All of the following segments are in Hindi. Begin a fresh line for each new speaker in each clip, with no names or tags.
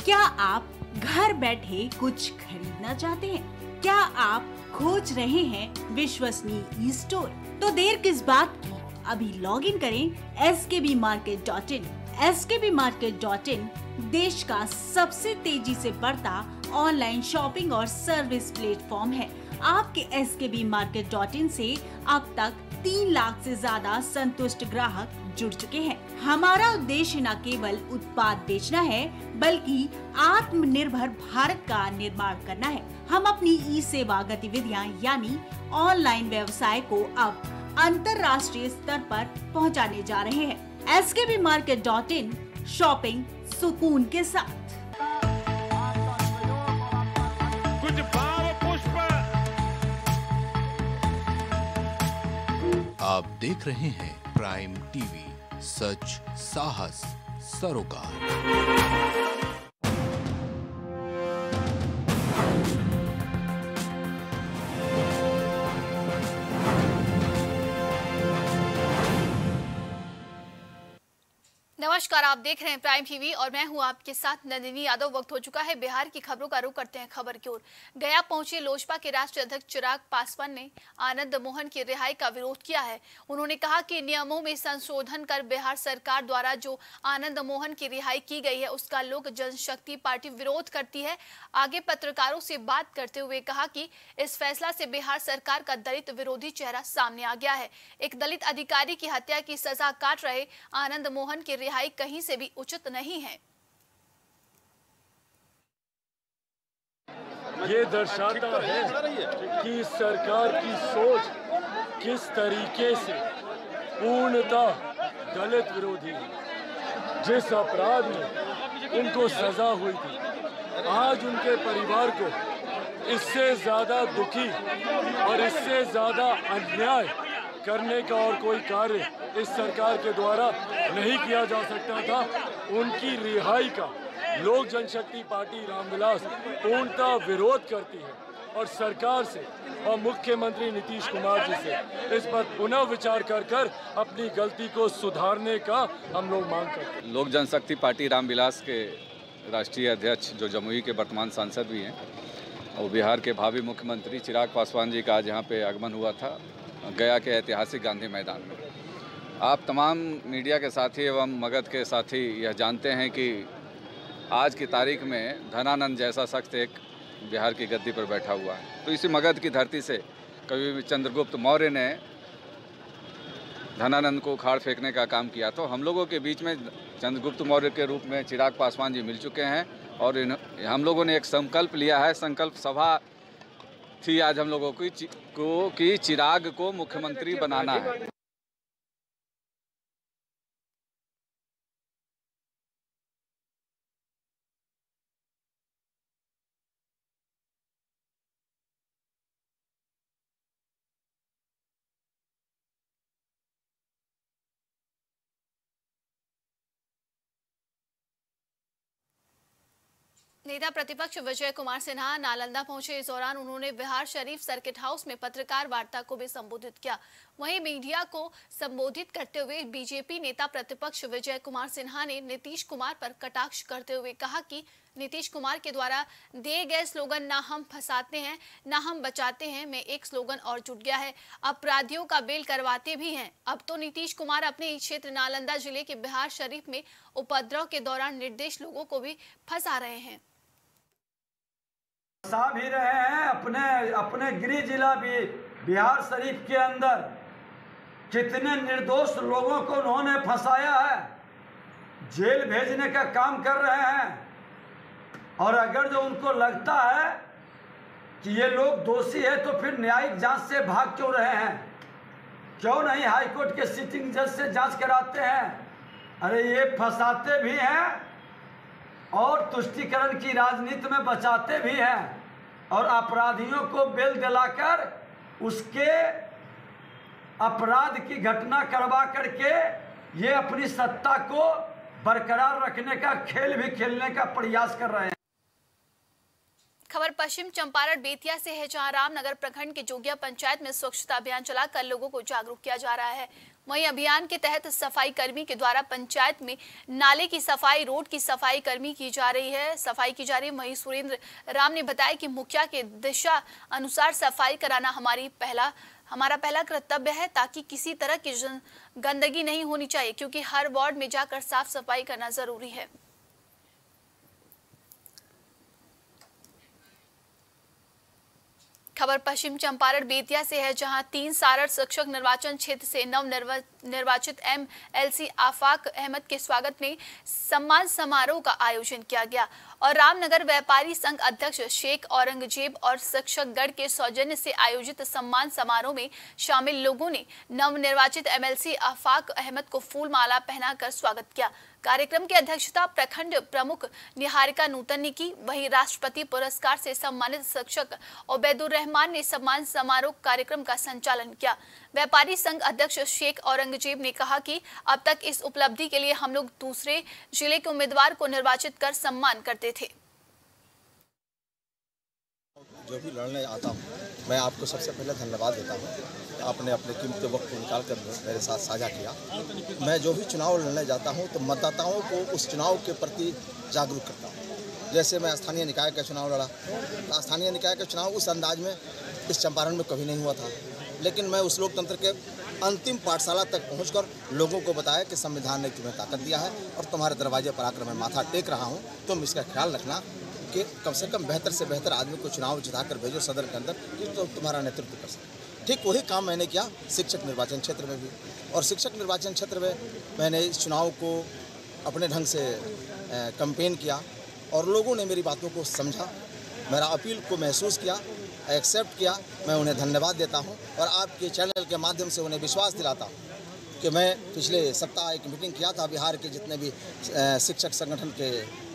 क्या आप घर बैठे कुछ खरीदना चाहते हैं? क्या आप खोज रहे हैं विश्वसनीय ई स्टोर? तो देर किस बात की, अभी लॉग इन करें skbmarket.in। skbmarket.in देश का सबसे तेजी से बढ़ता ऑनलाइन शॉपिंग और सर्विस प्लेटफॉर्म है। आपके skbmarket.in से अब तक 3 लाख से ज्यादा संतुष्ट ग्राहक जुड़ चुके हैं। हमारा उद्देश्य न केवल उत्पाद बेचना है, बल्कि आत्मनिर्भर भारत का निर्माण करना है। हम अपनी ई सेवा गतिविधियां यानी ऑनलाइन व्यवसाय को अब अंतर्राष्ट्रीय स्तर पर पहुंचाने जा रहे हैं। skbmarket.in, शॉपिंग सुकून के साथ।
कुछ भाव पुष्प।
आप देख रहे हैं प्राइम टीवी, सच साहस सरोकार।
नमस्कार, आप देख रहे हैं प्राइम टीवी और मैं हूं आपके साथ नंदिनी यादव। वक्त हो चुका है बिहार की खबरों का रुख करते हैं खबर की ओर। गया पहुंचे लोजपा के राष्ट्रीय अध्यक्ष चिराग पासवान ने आनंद मोहन की रिहाई का विरोध किया है। उन्होंने कहा कि नियमों में संशोधन कर बिहार सरकार द्वारा जो आनंद मोहन की रिहाई की गई है उसका लोक जनशक्ति पार्टी विरोध करती है। आगे पत्रकारों से बात करते हुए कहा कि इस फैसला से बिहार सरकार का दलित विरोधी चेहरा सामने आ गया है। एक दलित अधिकारी की हत्या की सजा काट रहे आनंद मोहन की रिहाई कहीं से भी उचित नहीं है।
ये दर्शाता है कि सरकार की सोच किस तरीके से पूर्णतः दलित विरोधी है। जिस अपराध में उनको सजा हुई थी, आज उनके परिवार को इससे ज्यादा दुखी और इससे ज्यादा अन्याय करने का और कोई कार्य इस सरकार के द्वारा नहीं किया जा सकता था। उनकी रिहाई का लोक जनशक्ति पार्टी रामविलास पूर्णतः विरोध करती है और सरकार से और मुख्यमंत्री नीतीश कुमार जी से इस पर पुनः विचार कर अपनी गलती को सुधारने का हम लोग मांग करते हैं।
लोक जनशक्ति पार्टी रामविलास के राष्ट्रीय अध्यक्ष जो जमुई के वर्तमान सांसद भी हैं और बिहार के भावी मुख्यमंत्री चिराग पासवान जी का आज यहाँ पे आगमन हुआ था गया के ऐतिहासिक गांधी मैदान में। आप तमाम मीडिया के साथी एवं मगध के साथी यह जानते हैं कि आज की तारीख में धनानंद जैसा शख्स एक बिहार की गद्दी पर बैठा हुआ है। तो इसी मगध की धरती से कवि चंद्रगुप्त मौर्य ने धनानंद को उखाड़ फेंकने का काम किया। तो हम लोगों के बीच में चंद्रगुप्त मौर्य के रूप में चिराग पासवान जी मिल चुके हैं और हम लोगों ने एक संकल्प लिया है। संकल्प सभा थी आज हम लोगों की चिराग को मुख्यमंत्री बनाना है।
नेता प्रतिपक्ष विजय कुमार सिन्हा नालंदा पहुंचे। इस दौरान उन्होंने बिहार शरीफ सर्किट हाउस में पत्रकार वार्ता को भी संबोधित किया। वहीं मीडिया को संबोधित करते हुए बीजेपी नेता प्रतिपक्ष विजय कुमार सिन्हा ने नीतीश कुमार पर कटाक्ष करते हुए कहा कि नीतीश कुमार के द्वारा दिए गए स्लोगन ना हम फंसाते हैं ना हम बचाते हैं में एक स्लोगन और जुट गया है। अपराधियों का बेल करवाते भी हैं। अब तो नीतीश कुमार अपने क्षेत्र नालंदा जिले के बिहार शरीफ में उपद्रव के दौरान निर्दोष लोगों को भी फंसा रहे हैं।
फंसा भी रहे हैं। अपने गृह जिला भी बिहार शरीफ के अंदर कितने निर्दोष लोगों को उन्होंने फंसाया है, जेल भेजने का काम कर रहे हैं। और अगर जो उनको लगता है कि ये लोग दोषी है तो फिर न्यायिक जांच से भाग क्यों रहे हैं? क्यों नहीं हाईकोर्ट के सिटिंग जज से जांच कराते हैं? अरे ये फंसाते भी हैं और तुष्टीकरण की राजनीति में बचाते भी हैं और अपराधियों को बेल दिलाकर उसके अपराध की घटना करवा करके ये अपनी सत्ता को बरकरार रखने का खेल भी खेलने का प्रयास कर रहे हैं।
खबर पश्चिम चंपारण बेतिया से है, जहां रामनगर प्रखंड के जोगिया पंचायत में स्वच्छता अभियान चलाकर लोगों को जागरूक किया जा रहा है। वहीं अभियान के तहत सफाई कर्मी के द्वारा पंचायत में नाले की सफाई, रोड की सफाई कर्मी की जा रही है, वहीं सुरेंद्र राम ने बताया कि मुखिया के दिशा अनुसार सफाई कराना हमारा पहला कर्तव्य है, ताकि किसी तरह की गंदगी नहीं होनी चाहिए, क्योंकि हर वार्ड में जाकर साफ सफाई करना जरूरी है। खबर पश्चिम चंपारण बेतिया से है, जहां 3 सारण शिक्षक निर्वाचन क्षेत्र से नवनिर्वाचित MLC आफाक अहमद के स्वागत में सम्मान समारोह का आयोजन किया गया और रामनगर व्यापारी संघ अध्यक्ष शेख औरंगजेब और शिक्षकगण के सौजन्य से आयोजित सम्मान समारोह में शामिल लोगों ने नवनिर्वाचित MLC आफाक अहमद को फूल माला पहनाकर स्वागत किया। कार्यक्रम की अध्यक्षता प्रखंड प्रमुख निहारिका नूतन ने की। वहीं राष्ट्रपति पुरस्कार से सम्मानित शिक्षक ओबैदुर रहमान ने सम्मान समारोह कार्यक्रम का संचालन किया। व्यापारी संघ अध्यक्ष शेख औरंगजेब ने कहा कि अब तक इस उपलब्धि के लिए हम लोग दूसरे जिले के उम्मीदवार को निर्वाचित कर सम्मान करते थे।
जो भी लड़ने आता हूँ, मैं आपको सबसे पहले धन्यवाद देता हूँ। आपने अपने कीमती वक्त को निकाल कर मेरे साथ साझा किया। मैं जो भी चुनाव लड़ने जाता हूँ तो मतदाताओं को उस चुनाव के प्रति जागरूक करता हूँ। जैसे मैं स्थानीय निकाय का चुनाव लड़ा, स्थानीय निकाय का चुनाव उस अंदाज में इस चंपारण में कभी नहीं हुआ था, लेकिन मैं उस लोकतंत्र के अंतिम पाठशाला तक पहुंचकर लोगों को बताया कि संविधान ने तुम्हें ताकत दिया है और तुम्हारे दरवाजे पर आकर मैं माथा टेक रहा हूं। तुम इसका ख्याल रखना कि कम से कम बेहतर से बेहतर आदमी को चुनाव जिताकर भेजो सदन के अंदर कि तो तुम्हारा नेतृत्व कर सके। ठीक वही काम मैंने किया शिक्षक निर्वाचन क्षेत्र में भी, और शिक्षक निर्वाचन क्षेत्र में मैंने इस चुनाव को अपने ढंग से कैंपेन किया और लोगों ने मेरी बातों को समझा, मेरा अपील को महसूस किया, एक्सेप्ट किया। मैं उन्हें धन्यवाद देता हूं और आपके चैनल के माध्यम से उन्हें विश्वास दिलाता हूं कि मैं पिछले सप्ताह एक मीटिंग किया था बिहार के जितने भी शिक्षक संगठन के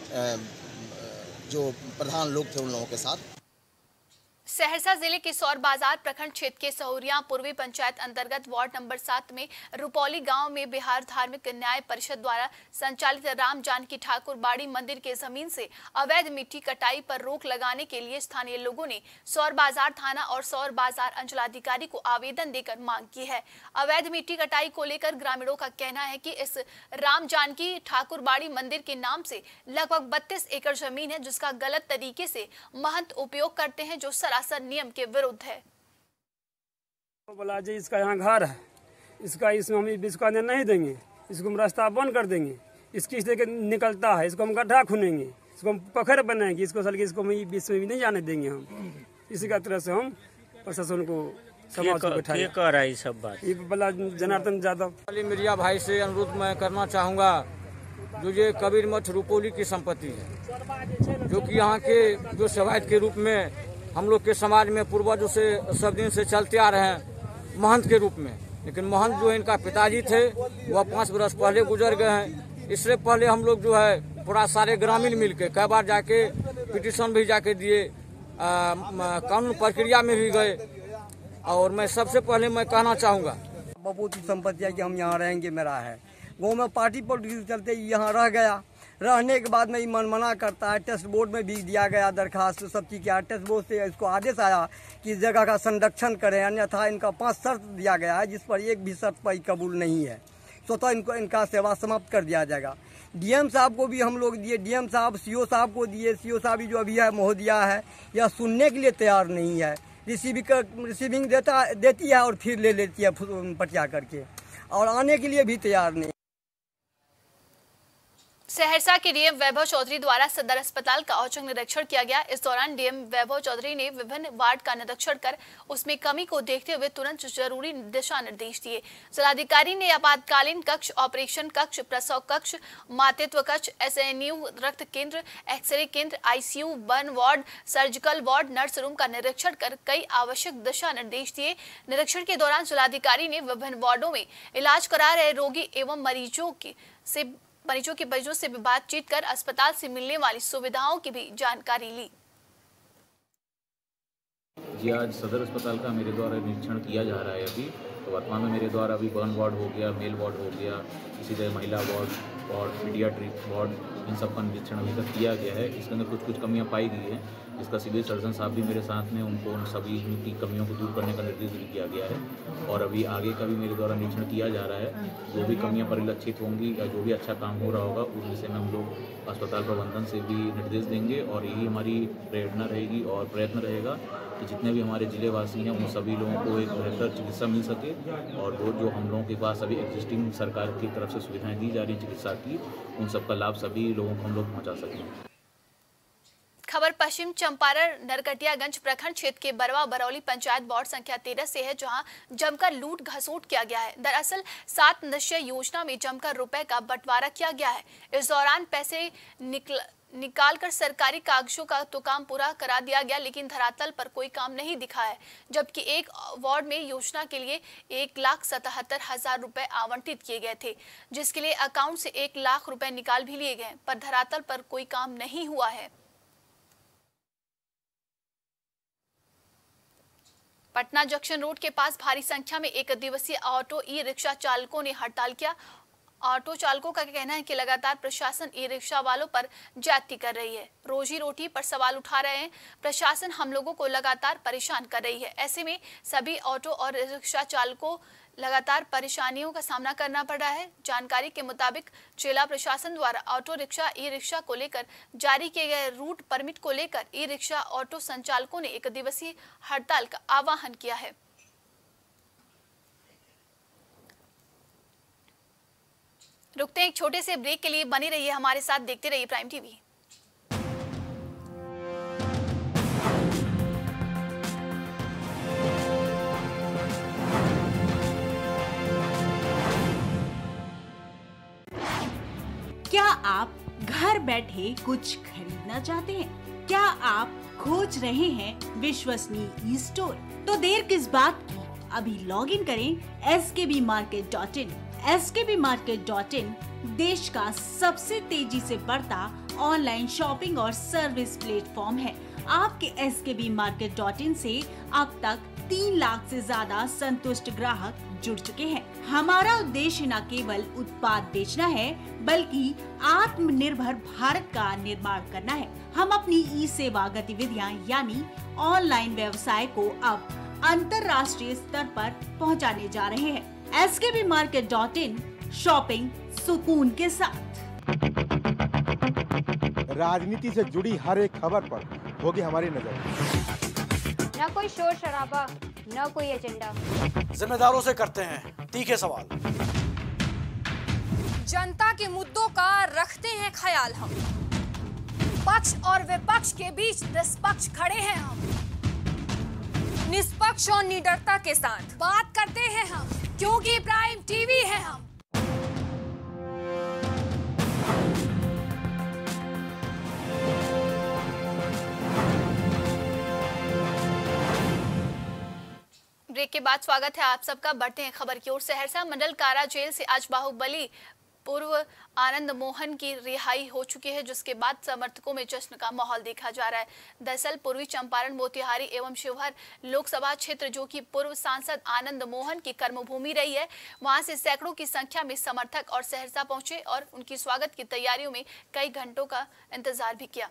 जो प्रधान लोग थे उन लोगों के साथ।
सहरसा जिले के सौर बाजार प्रखंड क्षेत्र के सहुरिया पूर्वी पंचायत अंतर्गत वार्ड नंबर 7 में रुपौली गांव में बिहार धार्मिक न्याय परिषद द्वारा संचालित राम जानकी ठाकुर बाड़ी मंदिर के जमीन से अवैध मिट्टी कटाई पर रोक लगाने के लिए स्थानीय लोगों ने सौर बाजार थाना और सौर बाजार अंचलाधिकारी को आवेदन देकर मांग की है। अवैध मिट्टी कटाई को लेकर ग्रामीणों का कहना है कि इस राम जानकी ठाकुर बाड़ी मंदिर के नाम से लगभग 32 एकड़ जमीन है, जिसका गलत तरीके से महंत उपयोग करते हैं, जो सरासर नियम के विरुद्ध है।
बोला जी इसका यहाँ घर है, इसमें हम इसको आने नहीं देंगे, इसको हम रास्ता बंद कर देंगे, इसकी से निकलता है, इसको हम गड्ढा खुनेंगे, इसको हम पोखर बनाएंगे, इसको हम बीच में भी नहीं जाने देंगे। हम इसी का तरह से हम प्रशासन को समाज को बैठाए कर रहा है सब बात। ये बोला जनार्दन यादव
मिर्जा भाई से अनुरोध मैं करना चाहूँगा, जो ये कबीर मठ रुपौली की संपत्ति है, जो कि यहाँ के जो सेवायत के रूप में हम लोग के समाज में पूर्वजों से सब दिन से चलते आ रहे हैं महंत के रूप में, लेकिन महंत जो इनका पिताजी थे वह 5 वर्ष पहले गुजर गए हैं। इससे पहले हम लोग जो है पूरा सारे ग्रामीण मिलके कई बार जाके पिटीशन भी जाके दिए, कानून प्रक्रिया में भी गए। और मैं सबसे पहले मैं कहना चाहूँगा
बहुत संपत्ति है कि हम यहाँ रहेंगे, मेरा है गाँव में पार्टी पॉलिटिक्स चलते यहाँ रह गया। रहने के बाद में ये मन मना करता है। टेस्ट बोर्ड में भी दिया गया दरखास्त, सब चीज़ किया। टेस्ट बोर्ड से इसको आदेश आया कि इस जगह का संरक्षण करें, अन्यथा इनका 5 शर्त दिया गया है, जिस पर एक भी शर्त पर कबूल नहीं है। स्वतः इनका सेवा समाप्त कर दिया जाएगा। डीएम साहब को भी हम लोग दिए, डीएम साहब सीओ साहब को दिए। सीओ साहब भी जो अभी है महोदया है, यह सुनने के लिए तैयार नहीं है। रिसीविंग देती है और फिर ले लेती है पटिया करके, और आने के लिए भी तैयार नहीं।
सहरसा के डीएम वैभव चौधरी द्वारा सदर अस्पताल का औचक निरीक्षण किया गया। इस दौरान डीएम वैभव चौधरी ने विभिन्न वार्ड का निरीक्षण कर उसमें कमी को देखते हुए तुरंत जरूरी दिशा निर्देश दिए। जिलाधिकारी ने आपातकालीन कक्ष, ऑपरेशन कक्ष, प्रसव कक्ष, मातृत्व कक्ष, SNU रक्त केंद्र, एक्सरे केंद्र, ICU, burn ward, surgical ward, nurse room का निरीक्षण कर कई आवश्यक दिशा निर्देश दिए। निरीक्षण के दौरान जिलाधिकारी ने विभिन्न वार्डों में इलाज करा रहे रोगी एवं मरीजों के परिजनों से भी बातचीत कर अस्पताल से मिलने वाली सुविधाओं की भी जानकारी ली।
जी आज सदर अस्पताल का मेरे द्वारा निरीक्षण किया जा रहा है। अभी तो वर्तमान में मेरे द्वारा अभी बर्न वार्ड हो गया, मेल वार्ड हो गया, इसी तरह महिला वार्ड और पीडियाट्रिक वार्ड इन सब का निरीक्षण अभी तक किया गया है। इसके अंदर कुछ कमियां पाई गई हैं, जिसका सिविल सर्जन साहब भी मेरे साथ में, उनको उन सभी की कमियों को दूर करने का निर्देश भी किया गया है और अभी आगे का भी मेरे द्वारा निरीक्षण किया जा रहा है। जो भी कमियां परिलक्षित होंगी या जो भी अच्छा काम हो रहा होगा उस विषय में हम लोग अस्पताल प्रबंधन से भी निर्देश देंगे और यही हमारी प्रेरणा रहेगी और प्रयत्न रहेगा कि जितने भी हमारे जिलेवासी हैं उन सभी लोगों को एक बेहतर चिकित्सा मिल सके और जो हम लोगों के पास अभी एग्जिस्टिंग सरकार की तरफ से सुविधाएं दी जा रही चिकित्सा की, उन सबका लाभ सभी लोगों को हम लोग पहुँचा सकें।
खबर पश्चिम चंपारण नरकटियागंज प्रखंड क्षेत्र के बरवा बरौली पंचायत वार्ड संख्या 13 से है, जहां जमकर लूट घसोट किया गया है। दरअसल 7 निश्चय योजना में जमकर रुपए का बंटवारा किया गया है। इस दौरान पैसे निकालकर सरकारी कागजों का तो काम पूरा करा दिया गया, लेकिन धरातल पर कोई काम नहीं दिखा है। जबकि एक वार्ड में योजना के लिए 1,77,000 रुपए आवंटित किए गए थे, जिसके लिए अकाउंट से 1 लाख रुपए निकाल भी लिए गए, पर धरातल पर कोई काम नहीं हुआ है। पटना जंक्शन रोड के पास भारी संख्या में एक दिवसीय ऑटो ई रिक्शा चालकों ने हड़ताल किया। ऑटो चालकों का कहना है कि लगातार प्रशासन ई रिक्शा वालों पर ज्यादती कर रही है, रोजी रोटी पर सवाल उठा रहे हैं। प्रशासन हम लोगों को लगातार परेशान कर रही है। ऐसे में सभी ऑटो और रिक्शा चालकों लगातार परेशानियों का सामना करना पड़ रहा है। जानकारी के मुताबिक जिला प्रशासन द्वारा ऑटो रिक्शा ई रिक्शा को लेकर जारी किए गए रूट परमिट को लेकर ई रिक्शा ऑटो संचालकों ने एक दिवसीय हड़ताल का आह्वान किया है। रुकते हैं एक छोटे से ब्रेक के लिए, बनी रहिए हमारे साथ, देखते रहिए प्राइम टीवी।
क्या आप घर बैठे कुछ खरीदना चाहते हैं? क्या आप खोज रहे हैं विश्वसनीय ई स्टोर? तो देर किस बात की, अभी लॉग इन करें skbmarket.in। skbmarket.in देश का सबसे तेजी से बढ़ता ऑनलाइन शॉपिंग और सर्विस प्लेटफॉर्म है। आपके skbmarket.in से अब तक 3 लाख से ज्यादा संतुष्ट ग्राहक जुड़ चुके हैं। हमारा उद्देश्य न केवल उत्पाद बेचना है, बल्कि आत्मनिर्भर भारत का निर्माण करना है। हम अपनी ई सेवा गतिविधियां यानी ऑनलाइन व्यवसाय को अब अंतर्राष्ट्रीय स्तर पर पहुंचाने जा रहे हैं। skbmarket.in, शॉपिंग सुकून के साथ।
राजनीति से जुड़ी हर एक खबर पर होगी हमारी नजर।
न कोई शोर शराबा, न कोई एजेंडा,
जिम्मेदारों से करते हैं तीखे सवाल।
जनता के मुद्दों का रखते हैं ख्याल हम, पक्ष और विपक्ष के बीच निष्पक्ष खड़े हैं हम। निष्पक्ष और निडरता के साथ बात करते हैं हम, क्योंकि प्राइम टीवी है हम।
ब्रेक के बाद स्वागत है आप सबका। बढ़ते हैं खबर की ओर। सहरसा मंडल कारा जेल से आज बाहुबली पूर्व आनंद मोहन की रिहाई हो चुकी है, जिसके बाद समर्थकों में जश्न का माहौल देखा जा रहा है। दरअसल पूर्वी चंपारण, मोतिहारी एवं शिवहर लोकसभा क्षेत्र, जो कि पूर्व सांसद आनंद मोहन की कर्मभूमि रही है, वहां से सैकड़ों की संख्या में समर्थक और सहरसा पहुंचे और उनकी स्वागत की तैयारियों में कई घंटों का इंतजार भी किया।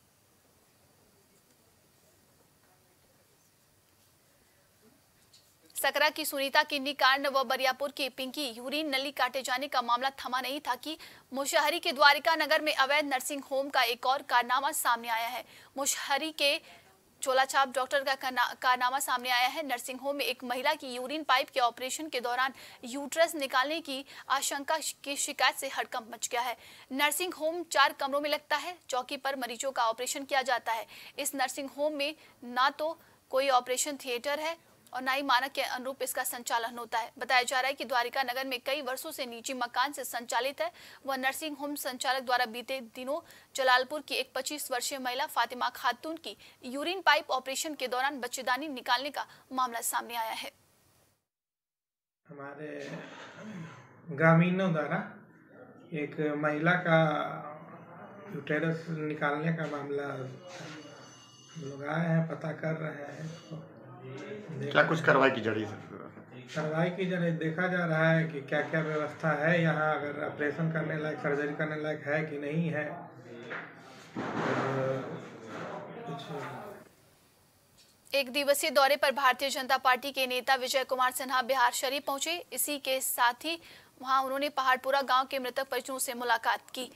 सकरा की सुनीता किडनी कांड व बरियापुर की पिंकी यूरिन नली काटे जाने का मामला थमा नहीं था कि मुशहरी के द्वारिका नगर में अवैध नर्सिंग होम का एक और कारनामा सामने आया है। मुशहरी के चोलाछाप डॉक्टर का कारनामा सामने आया है। नर्सिंग होम में एक महिला की यूरिन पाइप के ऑपरेशन के दौरान यूट्रस निकालने की आशंका की शिकायत से हड़कंप मच गया है। नर्सिंग होम 4 कमरों में लगता है। चौकी पर मरीजों का ऑपरेशन किया जाता है। इस नर्सिंग होम में ना तो कोई ऑपरेशन थिएटर है और ना ही मानक के अनुरूप इसका संचालन होता है। बताया जा रहा है कि द्वारिका नगर में कई वर्षों से निजी मकान से संचालित है। वह नर्सिंग होम संचालक द्वारा बीते दिनों जलालपुर की एक 25 वर्षीय महिला फातिमा खातून की यूरिन पाइप ऑपरेशन के दौरान बच्चेदानी निकालने का मामला सामने आया है।
हमारे ग्रामीणों द्वारा एक महिला का यूटेरस निकालने का मामला हम लोग आए हैं, पता कर रहे हैं।
क्या कुछ कार्रवाई की जा रही है?
कार्रवाई की जा रही, देखा जा रहा है कि क्या क्या व्यवस्था है यहाँ, अगर ऑपरेशन करने लायक, सर्जरी करने लायक है कि नहीं है।
एक दिवसीय दौरे पर भारतीय जनता पार्टी के नेता विजय कुमार सिन्हा बिहार शरीफ पहुंचे। इसी के साथ ही वहां उन्होंने पहाड़पुरा गांव के मृतक परिजनों से मुलाकात की।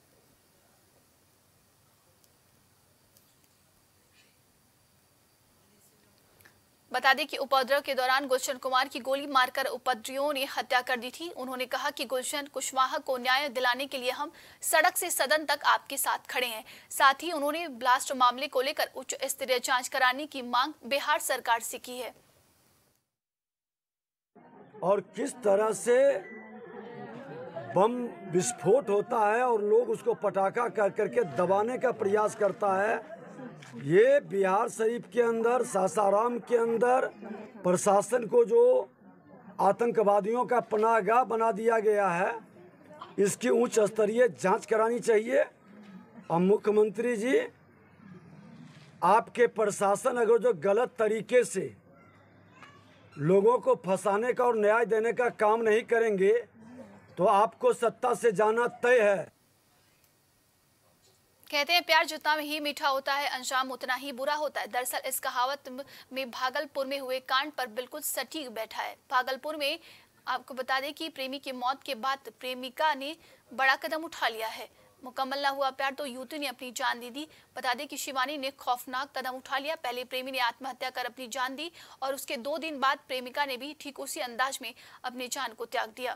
बता दें कि उपद्रव के दौरान गुलशन कुमार की गोली मारकर उपद्रवियों ने हत्या कर दी थी। उन्होंने कहा कि गुलशन कुशवाहा को न्याय दिलाने के लिए हम सड़क से सदन तक आपके साथ खड़े हैं। साथ ही उन्होंने ब्लास्ट मामले को लेकर उच्च स्तरीय जांच कराने की मांग बिहार सरकार से की है।
और किस तरह से बम विस्फोट होता है और लोग उसको पटाखा कर करके दबाने का प्रयास करता है, ये बिहार शरीफ के अंदर, सासाराम के अंदर प्रशासन को जो आतंकवादियों का पनाहगाह बना दिया गया है, इसकी उच्च स्तरीय जांच करानी चाहिए। और मुख्यमंत्री जी, आपके प्रशासन अगर जो गलत तरीके से लोगों को फंसाने का और न्याय देने का काम नहीं करेंगे तो आपको सत्ता से जाना तय है।
कहते हैं प्यार जितना ही मीठा होता है, अंजाम उतना ही बुरा होता है। दरअसल इस कहावत में भागलपुर में हुए कांड पर बिल्कुल सटीक बैठा है। भागलपुर में आपको बता दें कि प्रेमी की मौत के बाद प्रेमिका ने बड़ा कदम उठा लिया है। मुकम्मल न हुआ प्यार तो युवती ने अपनी जान दे दी। बता दें कि शिवानी ने खौफनाक कदम उठा लिया। पहले प्रेमी ने आत्महत्या कर अपनी जान दी और उसके 2 दिन बाद प्रेमिका ने भी ठीक उसी अंदाज में अपनी जान को त्याग दिया।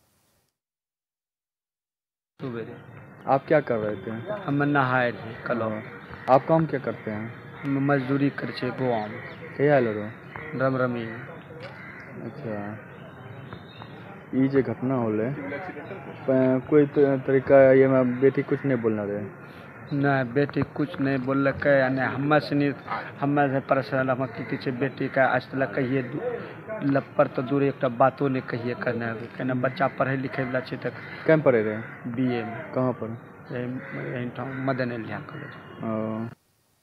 आप क्या कर रहे थे?
हम नहाए थे कल।
आप काम क्या करते हैं?
मजदूरी कर छे गोवा में।
क्या हाल हो?
रमरमी।
अच्छा, ये जो घटना होले कोई तरीका ये मैं बेटी कुछ नहीं बोलना रहे?
नहीं, बेटी कुछ नहीं बोल के, हमें से परेशान हम किसी बेटी का आज तक कहिए लपर तो दूर एक बातों नहीं कहिए करना। कहना बच्चा पढ़े लिखे वाला छे तक।
कहाँ पढ़े रहे?
BA में।
कहाँ पर?
मदन एलिया कॉलेज।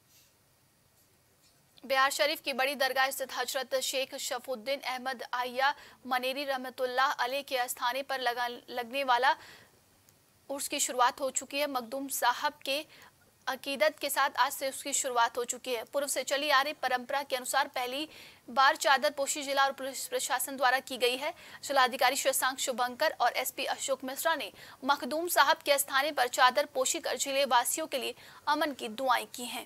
बिहार शरीफ की बड़ी दरगाह स्थित हजरत शेख शफुद्दीन अहमद आया मनेरी रहमतुल्लाह अलैह के स्थाने पर लगने वाला उर्स की शुरुआत हो चुकी है। मखदूम साहब के अकीदत के साथ आज से उसकी शुरुआत हो चुकी है। पूर्व से चली आ रही परंपरा के अनुसार पहली बार चादर पोशी जिला और पुलिस प्रशासन द्वारा की गई है। जिलाधिकारी शशांक शुभंकर और SP अशोक मिश्रा ने मखदूम साहब के स्थाने पर चादर पोशी कर जिले वासियों के लिए अमन की दुआएं की हैं।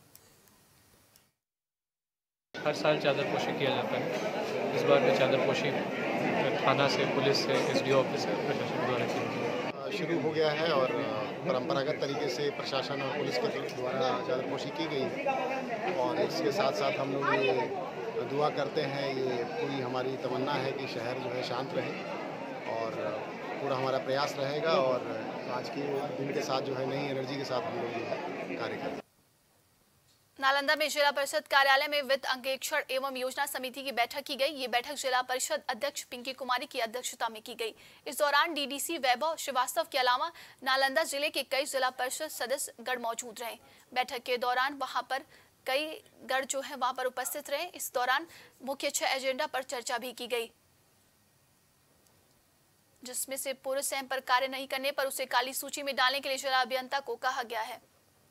हर साल चादर पोशी किया जाता है। इस बार भी चादर पोशी थाना से, पुलिस से, SDO ऑफिस से, प्रशासन द्वारा की गई
शुरू हो गया है और परंपरागत तरीके से प्रशासन और पुलिस के द्वारा चादर पोशी की गई। और इसके साथ साथ हम लोग ये दुआ करते हैं, ये पूरी हमारी तमन्ना है कि शहर जो है शांत रहे और पूरा हमारा प्रयास रहेगा और आज के दिन के साथ जो है नई एनर्जी के साथ हम लोग जो है कार्य करेंगे।
नालंदा में जिला परिषद कार्यालय में वित्त अंकेक्षण एवं योजना समिति की बैठक की गई। ये बैठक जिला परिषद अध्यक्ष पिंकी कुमारी की अध्यक्षता में की गई। इस दौरान DDC वैभव श्रीवास्तव के अलावा नालंदा जिले के कई जिला परिषद सदस्य गण मौजूद रहे। बैठक के दौरान वहां पर कई गण जो है वहां पर उपस्थित रहे। इस दौरान मुख्य 6 एजेंडा पर चर्चा भी की गई, जिसमें से पूर्व सेम पर कार्य नहीं करने पर उसे काली सूची में डालने के लिए जिला अभियंता को कहा गया है।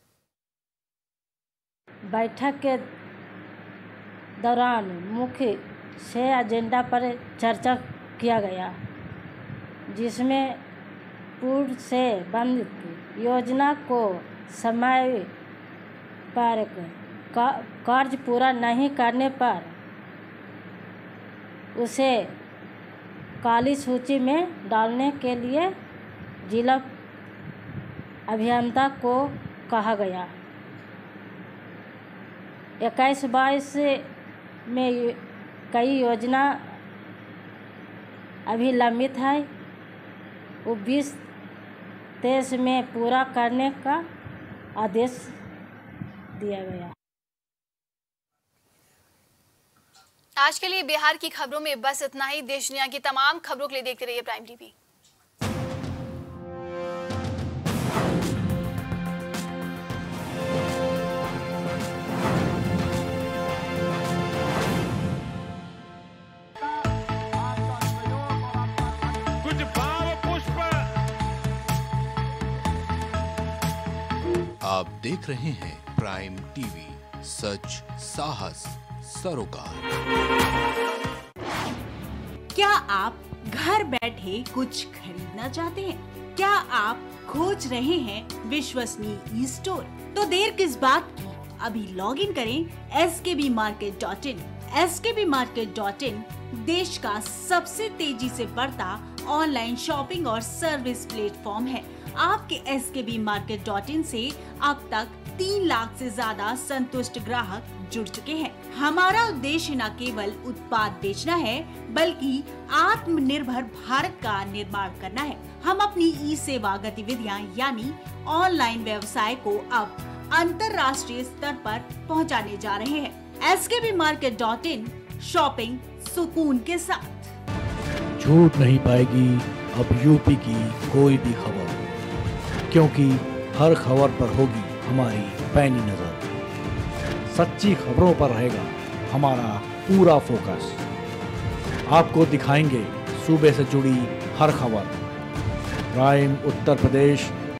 बैठक के दौरान मुख्य 6 एजेंडा पर चर्चा किया गया, जिसमें पूर्व से बंद योजना को समय पर कार्य पूरा नहीं करने पर उसे काली सूची में डालने के लिए जिला अभियंता को कहा गया। 21-22 में कई योजना अभी लंबित है, वो 20-23 में पूरा करने का आदेश दिया गया।
आज के लिए बिहार की खबरों में बस इतना ही। देश दुनिया की तमाम खबरों के लिए देखते रहिए प्राइम टीवी।
देख रहे हैं प्राइम टीवी, सच साहस सरोकार।
क्या आप घर बैठे कुछ खरीदना चाहते हैं? क्या आप खोज रहे हैं विश्वसनीय स्टोर? तो देर किस बात की, अभी लॉग इन करें skbmarket.in। skbmarket.in देश का सबसे तेजी से बढ़ता ऑनलाइन शॉपिंग और सर्विस प्लेटफॉर्म है। आपके skbmarket.in से अब तक 3 लाख से ज्यादा संतुष्ट ग्राहक जुड़ चुके हैं। हमारा उद्देश्य न केवल उत्पाद बेचना है, बल्कि आत्मनिर्भर भारत का निर्माण करना है। हम अपनी ई सेवा गतिविधियां यानी ऑनलाइन व्यवसाय को अब अंतर्राष्ट्रीय स्तर पर पहुंचाने जा रहे हैं। skbmarket.in, शॉपिंग सुकून के साथ।
झूठ नहीं पाएगी अब यूपी की कोई भी खबर, क्योंकि हर खबर पर होगी हमारी पैनी नजर। सच्ची खबरों पर रहेगा हमारा पूरा फोकस। आपको दिखाएंगे सूबे से जुड़ी हर खबर। प्राइम उत्तर प्रदेश